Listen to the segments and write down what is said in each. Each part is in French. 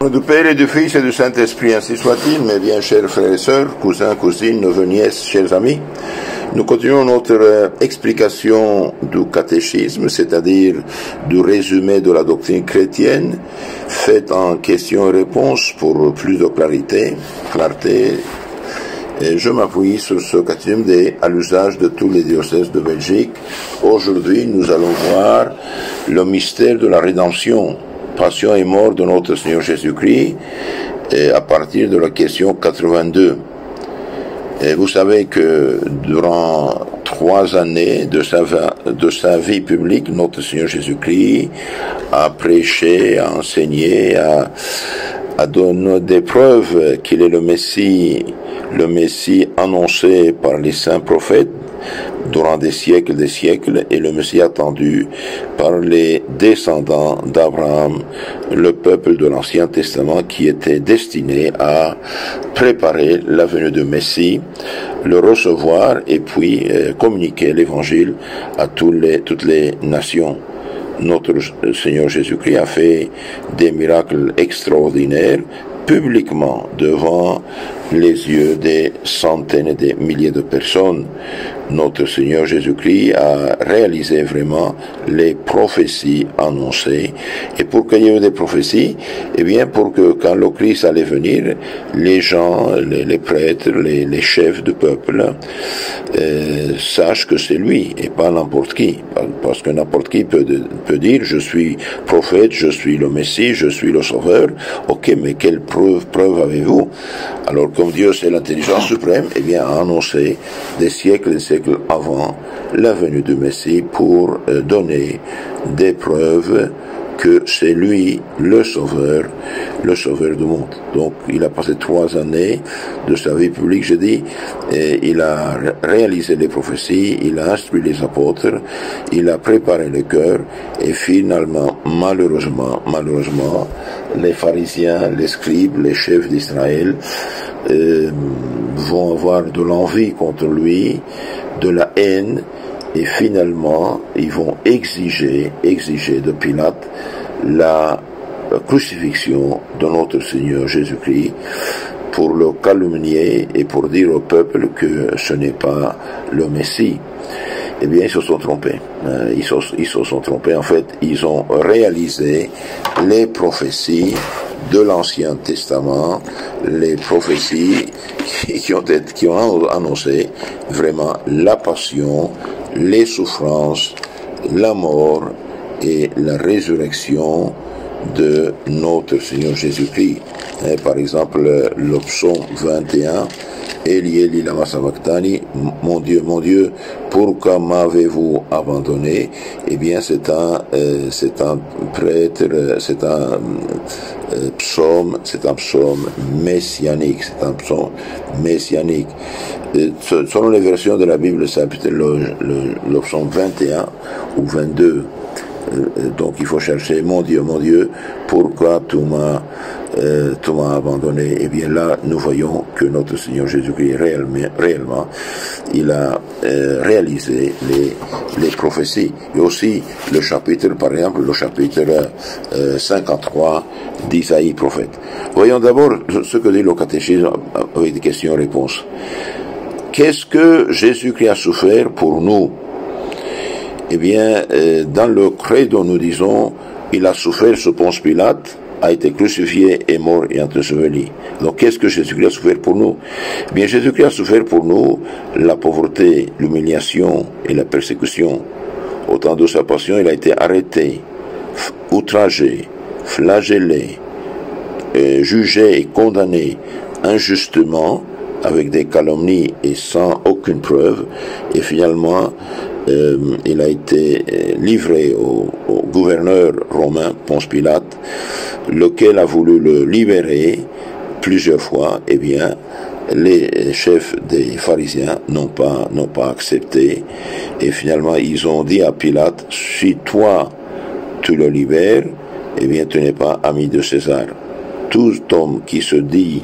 Du Père et du Fils et du Saint-Esprit, ainsi soit-il. Mes bien chers frères et sœurs, cousins, cousines, neveux, nièces, chers amis, nous continuons notre explication du catéchisme, c'est-à-dire du résumé de la doctrine chrétienne, faite en questions et réponses pour plus de clarté. Et je m'appuie sur ce catéchisme à l'usage de tous les diocèses de Belgique. Aujourd'hui, nous allons voir le mystère de la rédemption, passion et mort de notre Seigneur Jésus-Christ, à partir de la question 82. Et vous savez que durant 3 années de sa vie publique, notre Seigneur Jésus-Christ a prêché, a enseigné, a donné des preuves qu'il est le Messie annoncé par les saints prophètes durant des siècles, et le Messie attendu par les descendants d'Abraham, le peuple de l'Ancien Testament qui était destiné à préparer la venue du Messie, le recevoir et puis communiquer l'Évangile à toutes les nations. Notre Seigneur Jésus-Christ a fait des miracles extraordinaires publiquement devant les yeux des centaines et des milliers de personnes. Notre Seigneur Jésus-Christ a réalisé vraiment les prophéties annoncées. Et pour qu'il y ait des prophéties, eh bien, pour que quand le Christ allait venir, les gens, les prêtres, les chefs du peuple, sachent que c'est lui et pas n'importe qui. Parce que n'importe qui peut dire, je suis prophète, je suis le Messie, je suis le Sauveur. Ok, mais quelle preuve avez-vous? Alors, comme Dieu c'est l'intelligence suprême, eh bien, a annoncé des siècles et des siècles avant la venue du Messie pour donner des preuves que c'est lui le sauveur du monde. Donc, il a passé 3 années de sa vie publique, je dis, et il a réalisé les prophéties, il a instruit les apôtres, il a préparé le cœur, et finalement, malheureusement, les pharisiens, les scribes, les chefs d'Israël, vont avoir de l'envie contre lui, de la haine, et finalement, ils vont exiger de Pilate la crucifixion de notre Seigneur Jésus-Christ pour le calomnier et pour dire au peuple que ce n'est pas le Messie. Eh bien, ils se sont trompés. Ils se sont trompés. En fait, ils ont réalisé les prophéties de l'Ancien Testament, les prophéties qui ont annoncé vraiment la passion, les souffrances, la mort et la résurrection de notre Seigneur Jésus-Christ. Par exemple, le psaume 21, Eli, Eli, lama sabachthani, mon Dieu, pourquoi m'avez-vous abandonné? Eh bien, c'est un prêtre, c'est un psaume messianique, Selon les versions de la Bible, c'est peut-être le psaume 21 ou 22. Donc il faut chercher, mon Dieu, pourquoi tu m'as abandonné? Et bien là, nous voyons que notre Seigneur Jésus-Christ réellement, il a réalisé les prophéties. Et aussi le chapitre, par exemple, le chapitre 53 d'Isaïe prophète. Voyons d'abord ce que dit le catéchisme avec des questions-réponses. Qu'est-ce que Jésus-Christ a souffert pour nous? Eh bien, dans le credo, nous disons, il a souffert sous Ponce Pilate, a été crucifié, est mort et enseveli. Donc, qu'est-ce que Jésus-Christ a souffert pour nous? Eh bien, Jésus-Christ a souffert pour nous la pauvreté, l'humiliation et la persécution. Au temps de sa passion, il a été arrêté, outragé, flagellé, jugé et condamné injustement, avec des calomnies et sans aucune preuve, et finalement, il a été livré au gouverneur romain, Ponce Pilate, lequel a voulu le libérer plusieurs fois. Eh bien, les chefs des pharisiens n'ont pas accepté, et finalement, ils ont dit à Pilate, si toi, tu le libères, eh bien, tu n'es pas ami de César. Tout homme qui se dit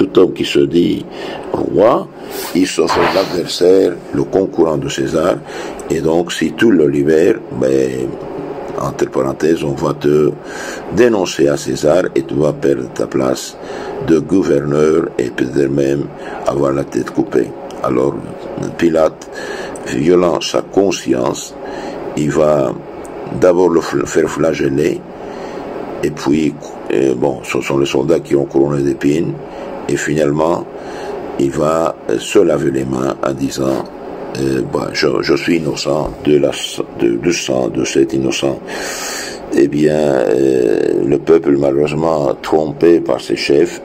roi, il se fait l'adversaire, le concurrent de César, et donc si tu le libères, entre parenthèses, on va te dénoncer à César et tu vas perdre ta place de gouverneur et peut-être même avoir la tête coupée. Alors, Pilate, violant sa conscience, il va d'abord le faire flageller, et puis, ce sont les soldats qui ont couronné d'épines, et finalement, il va se laver les mains en disant je suis innocent du sang de cet innocent. Eh bien, le peuple, malheureusement, trompé par ses chefs,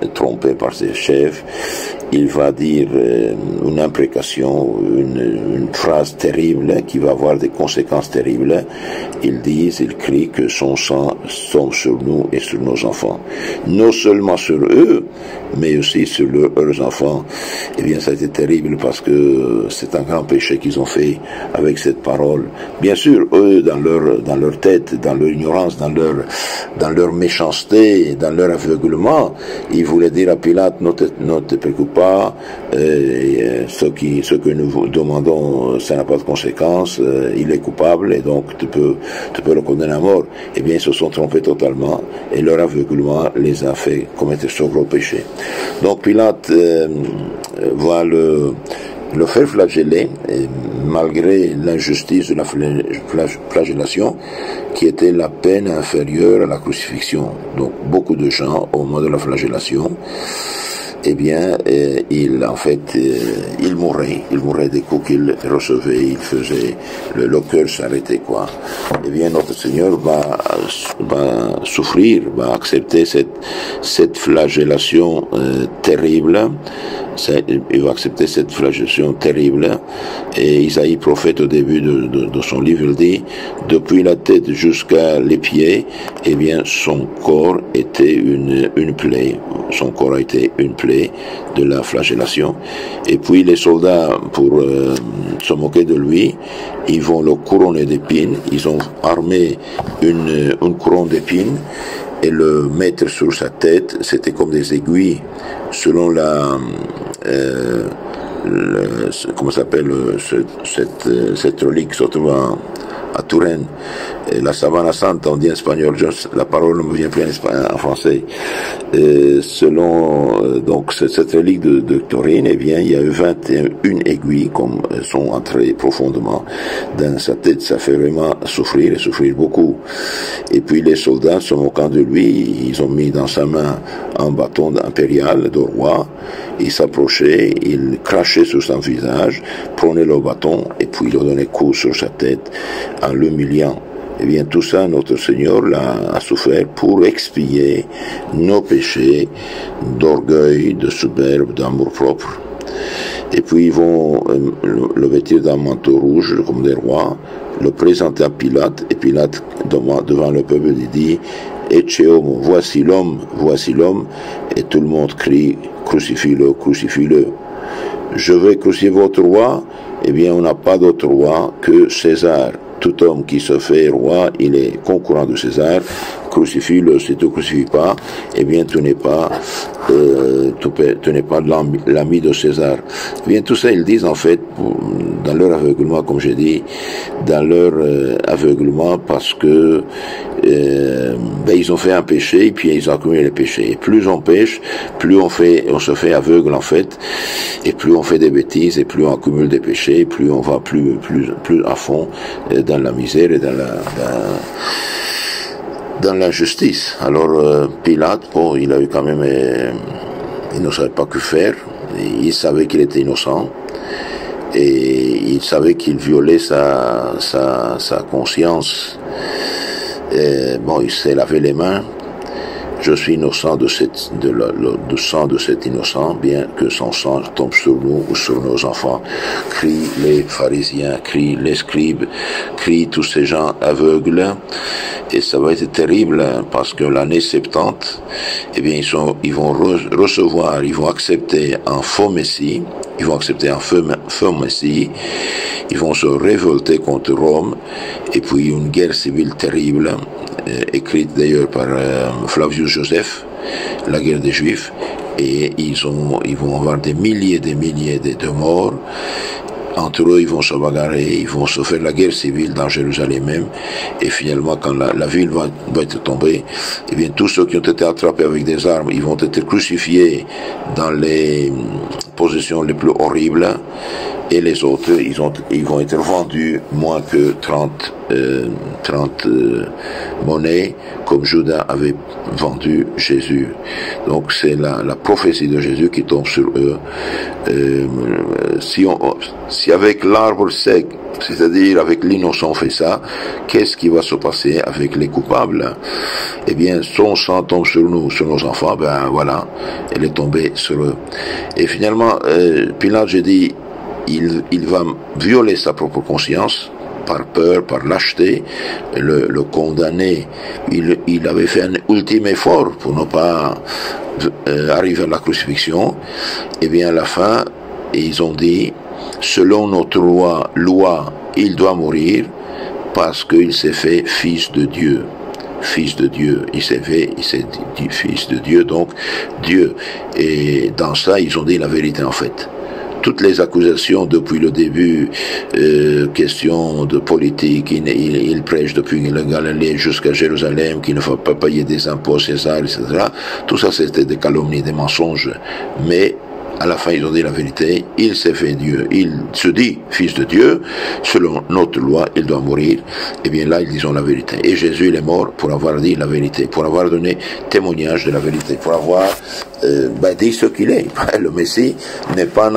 il va dire une imprécation, une phrase terrible qui va avoir des conséquences terribles. Ils crient que son sang tombe sur nous et sur nos enfants. Non seulement sur eux, mais aussi sur leurs enfants. Eh bien, ça a été terrible parce que c'est un grand péché qu'ils ont fait avec cette parole. Bien sûr, eux, dans leur tête, dans leur ignorance, dans leur méchanceté, dans leur aveuglement, ils voulaient dire à Pilate, ne te préoccupe pas, ce que nous demandons, ça n'a pas de conséquences, il est coupable et donc tu peux le condamner à mort. Eh bien, ils se sont trompés totalement et leur aveuglement les a fait commettre ce gros péché. Donc Pilate va le faire flageller, malgré l'injustice de la flagellation, qui était la peine inférieure à la crucifixion. Donc beaucoup de gens, au moment de la flagellation, eh bien, il mourait des coups qu'il recevait, il faisait, le cœur s'arrêtait, quoi. Eh bien, notre Seigneur va souffrir, va accepter cette flagellation terrible. Il va accepter cette flagellation terrible. Et Isaïe, prophète, au début de son livre, il dit, depuis la tête jusqu'à les pieds, eh bien, son corps était une plaie. Son corps a été une plaie de la flagellation. Et puis les soldats, pour se moquer de lui, ils vont le couronner d'épines. Ils ont armé une couronne d'épines et le mettre sur sa tête. C'était comme des aiguilles, selon comment s'appelle cette relique qui se trouve à Touraine, la Savana Santa, on dit en espagnol, la parole ne me vient plus en français. Selon donc cette relique de Touraine, eh bien, il y a eu 21 aiguilles comme sont entrées profondément dans sa tête. Ça fait vraiment souffrir et souffrir beaucoup. Et puis les soldats, se moquant de lui, ils ont mis dans sa main un bâton impérial de roi. Il s'approchait, il crachait sur son visage, prenait le bâton et puis il donnait coup sur sa tête en l'humiliant. Eh bien, tout ça, notre Seigneur l'a souffert pour expier nos péchés d'orgueil, de superbe, d'amour propre. Et puis, ils vont le vêtir d'un manteau rouge, comme des rois, le présenter à Pilate, et Pilate, devant le peuple, il dit, Ecce homo, voici l'homme, et tout le monde crie, crucifie-le, crucifie-le. Je vais crucifier votre roi, eh bien, on n'a pas d'autre roi que César. Tout homme qui se fait roi, il est concurrent de César. Crucifie-le. Si tu ne crucifies pas, eh bien, tu n'es pas l'ami de César. Eh bien, tout ça, ils disent, en fait, dans leur aveuglement, comme j'ai dit, dans leur aveuglement, parce que ils ont fait un péché, et puis ils ont accumulé les péchés. Et plus on pêche, plus on se fait aveugle, en fait, et plus on fait des bêtises, et plus on accumule des péchés, et plus on va plus à fond dans la misère et dans l'injustice. Alors Pilate, il a eu quand même, il ne savait pas que faire. Il savait qu'il était innocent et il savait qu'il violait sa conscience. Et il s'est lavé les mains. Je suis innocent du sang de cet innocent, bien que son sang tombe sur nous ou sur nos enfants. Crient les pharisiens, crient les scribes, crient tous ces gens aveugles. Et ça va être terrible, parce que l'année 70, eh bien, ils vont recevoir, ils vont accepter un faux messie, ils vont se révolter contre Rome, et puis une guerre civile terrible, écrite d'ailleurs par Flavius Joseph, la guerre des Juifs, et ils vont avoir des milliers de morts. entre eux, ils vont se bagarrer, ils vont se faire la guerre civile dans Jérusalem même, et finalement, quand la ville va être tombée, eh bien, tous ceux qui ont été attrapés avec des armes, ils vont être crucifiés dans les positions les plus horribles, et les autres, ils vont être vendus moins que 30 monnaies, comme Judas avait vendu Jésus. Donc c'est la prophétie de Jésus qui tombe sur eux. Si avec l'arbre sec, c'est-à-dire avec l'innocent fait ça, qu'est-ce qui va se passer avec les coupables? Eh bien, son sang tombe sur nous, sur nos enfants, ben voilà, elle est tombée sur eux. Et finalement, Pilate, j'ai dit, il va violer sa propre conscience, par peur, par lâcheté, le condamner. Il avait fait un ultime effort pour ne pas arriver à la crucifixion. Et bien à la fin, ils ont dit, selon notre loi, il doit mourir parce qu'il s'est fait fils de Dieu. Fils de Dieu, il s'est dit fils de Dieu, donc Dieu. Et dans ça, ils ont dit la vérité en fait. Toutes les accusations depuis le début, question de politique, il prêche depuis le Galilée jusqu'à Jérusalem, qu'il ne faut pas payer des impôts César, etc. Tout ça, c'était des calomnies, des mensonges. Mais à la fin, ils ont dit la vérité, il s'est fait Dieu, il se dit fils de Dieu, selon notre loi, il doit mourir. Et bien là, ils disent la vérité. Et Jésus, il est mort pour avoir dit la vérité, pour avoir donné témoignage de la vérité, pour avoir dit ce qu'il est. Le Messie n'est pas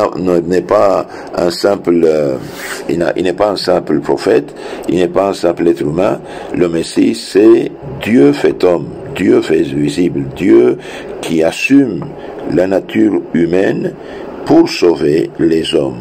un simple, il n'est pas un simple prophète, il n'est pas un simple être humain. Le Messie, c'est Dieu fait homme, Dieu fait visible, Dieu qui assume la nature humaine pour sauver les hommes,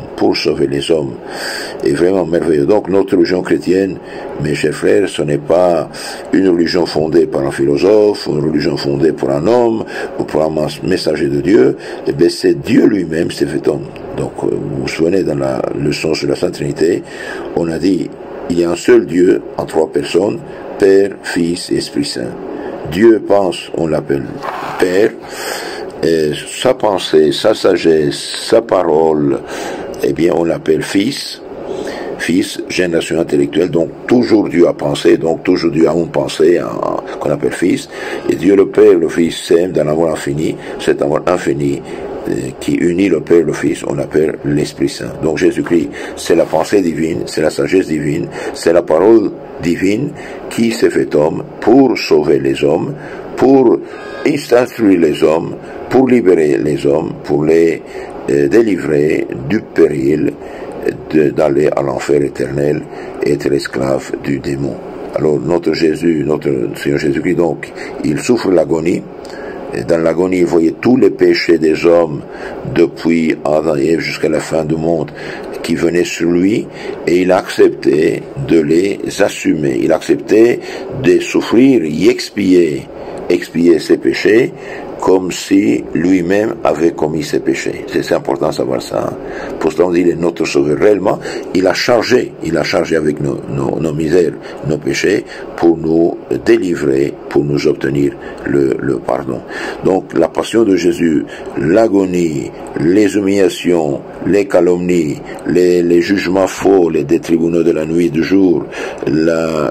Et vraiment merveilleux. Donc notre religion chrétienne, mes chers frères, ce n'est pas une religion fondée par un philosophe, une religion fondée pour un homme, ou pour un messager de Dieu, eh bien c'est Dieu lui-même s'est fait homme. Donc vous vous souvenez dans la leçon sur la Sainte Trinité, on a dit, il y a un seul Dieu en 3 personnes, Père, Fils et Esprit Saint. Dieu pense, on l'appelle Père, et sa pensée, sa sagesse, sa parole, eh bien on l'appelle Fils, génération intellectuelle, donc toujours Dieu a pensé, donc toujours Dieu a une pensée qu'on appelle Fils, et Dieu le Père, le Fils s'aiment dans l'amour infini, cet amour infini qui unit le Père et le Fils, on appelle l'Esprit Saint. Donc Jésus-Christ, c'est la pensée divine, c'est la sagesse divine, c'est la parole divine qui s'est fait homme pour sauver les hommes, pour instruire les hommes, pour libérer les hommes, pour les délivrer du péril d'aller à l'enfer éternel et être esclave du démon. Alors notre Jésus, notre Seigneur Jésus-Christ, donc, il souffre l'agonie. Dans l'agonie, il voyait tous les péchés des hommes depuis Adam et Ève jusqu'à la fin du monde qui venaient sur lui, et il a accepté de les assumer. Il a accepté de souffrir et expier ses péchés comme si lui-même avait commis ses péchés. C'est important de savoir ça. Pourtant, il est notre sauveur. Réellement, il a chargé avec nos misères, nos péchés, pour nous délivrer, pour nous obtenir le pardon. Donc, la passion de Jésus, l'agonie, les humiliations, les calomnies, les jugements faux, des tribunaux de la nuit, du jour, la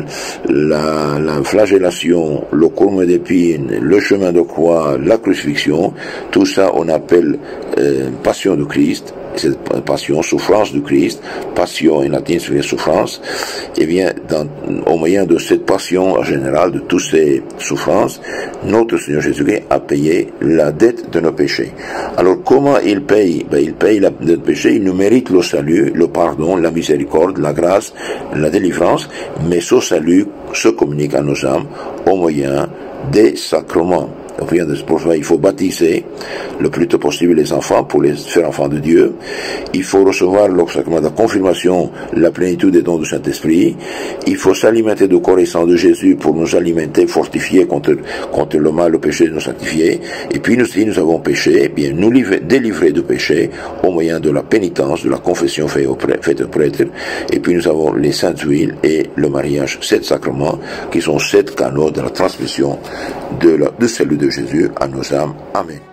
flagellation, le courme d'épines, le chemin de croix, la crucifixion, tout ça on appelle passion du Christ, cette passion, souffrance du Christ, passion en latin c'est souffrance, et bien au moyen de cette passion en général, de toutes ces souffrances, notre Seigneur Jésus-Christ a payé la dette de nos péchés. Alors comment il paye? Il paye la dette de nos péchés, il nous mérite le salut, le pardon, la miséricorde, la grâce, la délivrance, mais ce salut se communique à nos âmes au moyen des sacrements. Pour ça, il faut baptiser le plus tôt possible les enfants pour les faire enfants de Dieu. Il faut recevoir le sacrement de la confirmation, la plénitude des dons du Saint-Esprit. Il faut s'alimenter du corps et sang de Jésus pour nous alimenter, fortifier contre le mal, le péché, nous sanctifier. Et puis, si nous avons péché, bien, nous délivrer du péché au moyen de la pénitence, de la confession faite au prêtre. Et puis, nous avons les saintes huiles et le mariage, 7 sacrements qui sont 7 canaux de la transmission du salut de Jésus à nos âmes. Amen.